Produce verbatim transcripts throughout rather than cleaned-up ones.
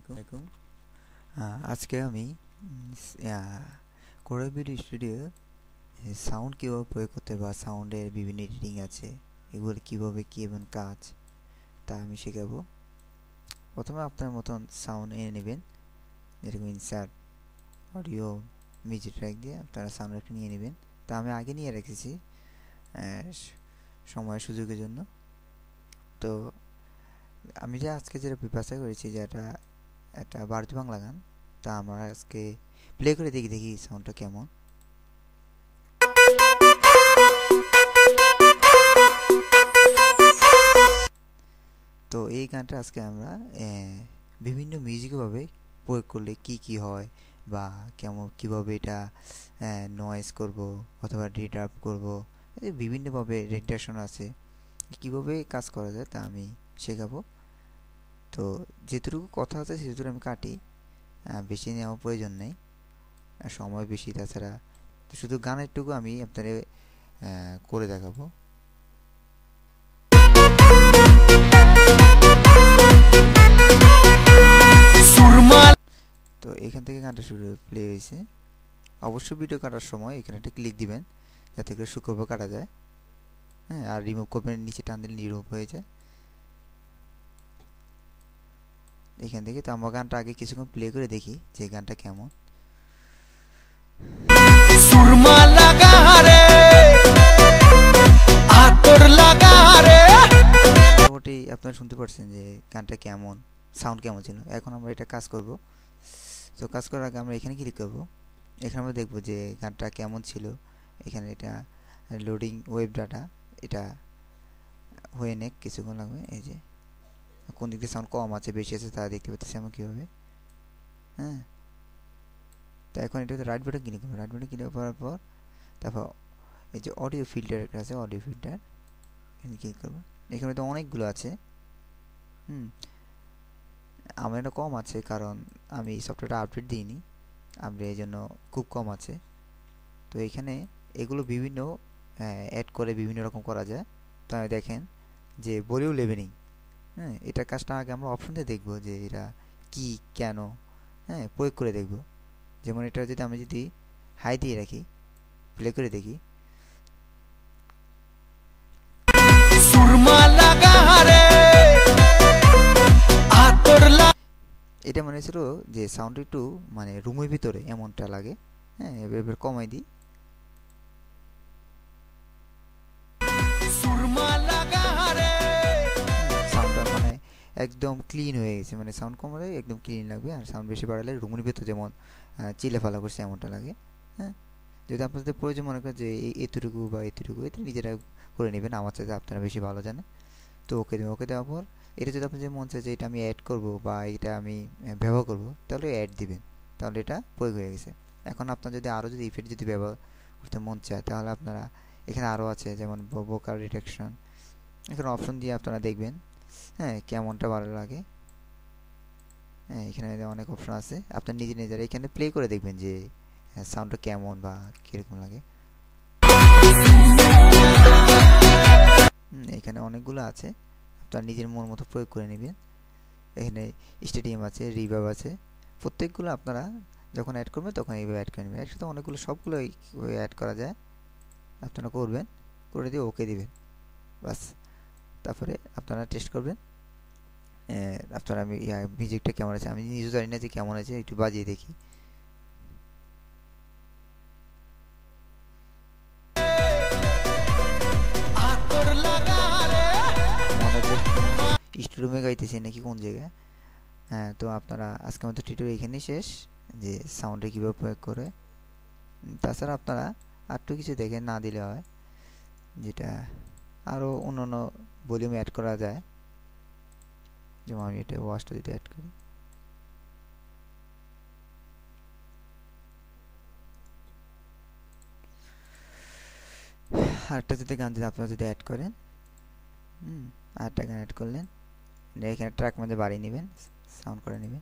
আলাইকুম। আহ, আজকে আমি কোরা ভিডিও স্টুডিও সাউন্ড কীভাবে প্রয়োগ করতে বা সাউন্ডের বিভিন্ন এডিটিং আছে, এগুলো কীভাবে কী এবং কাজ তা আমি শেখাবো। প্রথমে আপনার মতন সাউন্ড এনে নেবেন, যেরকম ইনসার্ট অডিও মিউজিক ট্র্যাক দিয়ে আপনারা সাউন্ড একটা নিয়ে নেবেন। তা আমি আগে নিয়ে রেখেছি সময় সুযোগের জন্য। তো আমি যে আজকে যেটা প্রিপারেশন করেছি যে এটা একটা ভারতীয় বাংলা গান, তা আমরা আজকে প্লে করে দেখি দেখি সাউন্ডটা কেমন। তো এই গানটা আজকে আমরা বিভিন্ন মিউজিকভাবে প্রয়োগ করলে কি কি হয় বা কেমন কীভাবে এটা নয়েজ করব অথবা রিটার্ব করব, বিভিন্নভাবে রেডিটেশন আছে, কীভাবে কাজ করা যায় তা আমি শেখাবো। তো যেটুকু কথা আছে সেটুকু আমি কাটি, বেশি নেওয়ার প্রয়োজন নেই, সময় বেশি। তাছাড়া শুধু গানেরটুকু আমি আপনাদের করে দেখাবো। তো এখান থেকে গানটা শুরু প্লে হয়েছে। অবশ্যই ভিডিও কাটার সময় এখানে একটা ক্লিক দিবেন যাতে করে সূক্ষ্মভাবে কাটা যায়। হ্যাঁ, আর রিমুভ করবেন, নিচে টান দিলে রিমুভ হয়ে যায় এখান থেকে। তো আমরা গানটা আগে কিছুক্ষণ প্লে করে দেখি যে গানটা কেমন। মোটামুটি আপনারা শুনতে পাচ্ছেন যে গানটা কেমন, সাউন্ড কেমন ছিল। এখন আমরা এটা কাজ করব। তো কাজ করার আগে আমরা এখানে ক্লিক করব। এখানে আমরা দেখব যে গানটা কেমন ছিল। এখানে এটা লোডিং ওয়েব ডাটা, এটা হয়ে নেক কিছুক্ষণ লাগবে। এই যে কোন দিক দিয়ে সাউন্ড কম আছে বেশি আছে তা দেখতে পাচ্ছি আমরা কীভাবে। হ্যাঁ, তো এখন এটাতে রাইট বাটন ক্লিক করবো। রাইট বাটন ক্লিক করার পর তারপর এই যে অডিও ফিল্টার একটা আছে, অডিও ফিল্টার এখানে ক্লিক করবো। এখানে তো অনেকগুলো আছে। হুম আমার এটা কম আছে কারণ আমি সফটওয়্যারটা আপডেট দিইনি, আমরা এই জন্য খুব কম আছে। তো এখানে এগুলো বিভিন্ন অ্যাড করে বিভিন্ন রকম করা যায়। তো আমি দেখেন যে ভলিউম লেভেলিং, হ্যাঁ এটা কাজটা আগে আমরা অপশন দিয়ে দেখবো যে এটা কি কেন, হ্যাঁ প্রয়োগ করে দেখব। যেমন এটা যদি আমি যদি হাই দিয়ে রাখি, প্লে করে দেখি, এটা মনে হচ্ছিল যে সাউন্ড একটু মানে রুমের ভিতরে এমনটা লাগে। হ্যাঁ, এবার কমাই দিই। সাউন্ডটা মানে একদম ক্লিন হয়ে গেছে, মানে সাউন্ড কমালে একদম ক্লিন লাগবে, আর সাউন্ড বেশি বাড়ালে রুমের ভিতরে যেমন চিলে ফালা করছে এমনটা লাগে। হ্যাঁ, যদি আপনাদের প্রয়োজন মনে করেন যে এতটুকু বা এতটুকু, এটা নিজেরা করে নেবেন, আমার চাইতে আপনারা বেশি ভালো জানেন। তো ওকে দেবেন। ওকে দেওয়ার পর এটা যদি আপনি যে মন চায় যে এটা আমি অ্যাড করব বা এটা আমি ব্যবহার করব, তাহলে অ্যাড দিবেন, তাহলে এটা প্রয়োগ হয়ে গেছে। এখন আপনার যদি আরও যদি ইফেক্ট যদি ব্যবহার করতে মন চায় তাহলে আপনারা এখানে আরও আছে, যেমন ভোকাল রিডাকশন, এখানে অপশন দিয়ে আপনারা দেখবেন হ্যাঁ কেমনটা ভালো লাগে। হ্যাঁ, এখানে অনেক অপশন আছে, আপনার নিজে নিজেরা এখানে প্লে করে দেখবেন যে সাউন্ডটা কেমন বা কীরকম লাগে। এখানে অনেকগুলো আছে, আপনার নিজের মন মতো প্রয়োগ করে নেবেন। এখানে স্টেডিয়াম আছে, রিভার্ব আছে, প্রত্যেকগুলো আপনারা যখন অ্যাড করবেন তখন এইভাবে অ্যাড করে নেবেন। একসাথে অনেকগুলো সবগুলোই অ্যাড করা যায়, আপনারা করবেন, করে দিয়ে ওকে দিবেন বাস। তারপরে আপনারা টেস্ট করবেন আপনারা আমি মিউজিকটা কেমন আছে। আমি নিজেও জানি না যে কেমন আছে, একটু বাজিয়ে দেখি। স্টুডিওমে গাইতেছি নাকি কোন জায়গায়। হ্যাঁ, তো আপনারা আজকের মতো টিউটোরিয়াল এখানেই শেষ, যে সাউন্ডে কীভাবে প্রয়োগ করে। তাছাড়া আপনারা আরটু কিছু দেখে না দিলে হয়, যেটা আরও অন্য অন্য ভলিউম অ্যাড করা যায়। যেমন আমি এটা ওয়াশটা যদি অ্যাড করি, আরেকটা যদি গান যদি আপনারা যদি অ্যাড করেন, হুম আরেকটা গান অ্যাড করলেন, এখানে ট্র্যাক মধ্যে বাড়িয়ে নেবেন, সাউন্ড করে নেবেন,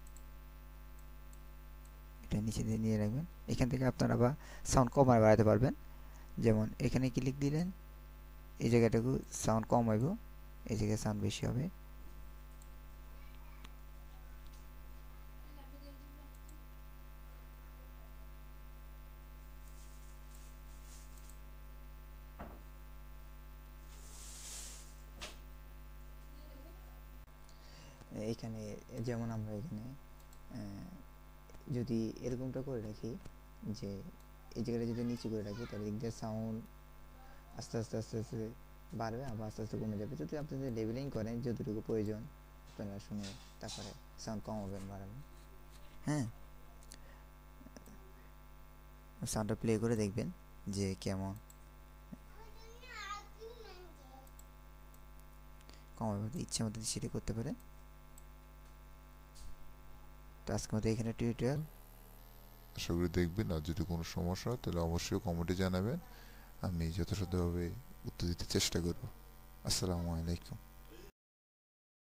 এটা নিচে দিয়ে নিয়ে রাখবেন। এখান থেকে আপনারা আবার সাউন্ড কম আর বাড়াতে পারবেন। যেমন এখানে ক্লিক দিলেন, এই জায়গাটাকে সাউন্ড কম হইব, এই জায়গায় সাউন্ড বেশি হবে। এখানে যেমন আমরা এখানে যদি এরকমটা করে রাখি যে এই জায়গাটা যদি নিচু করে রাখি তাহলে দিক দিয়ে সাউন্ড আস্তে আস্তে আস্তে আস্তে বাড়বে, আবার আস্তে আস্তে কমে যাবে। যদি আপনি যদি লেভেলিং করেন যতটুকু প্রয়োজন আপনারা শুনে তারপরে সাউন্ড কমাবেন বাড়াবেন। হ্যাঁ, সাউন্ডটা প্লে করে দেখবেন যে কেমন কমাবে, ইচ্ছা মতো সেটা করতে পারেন। তো আজকের মতো এখানে টিউটোরিয়াল, আশা করি দেখবেন। আর যদি কোনো সমস্যা হয় তাহলে অবশ্যই কমেন্টে জানাবেন, আমি যথাসাধ্যভাবে উত্তর দিতে চেষ্টা করব। আসসালামু আলাইকুম।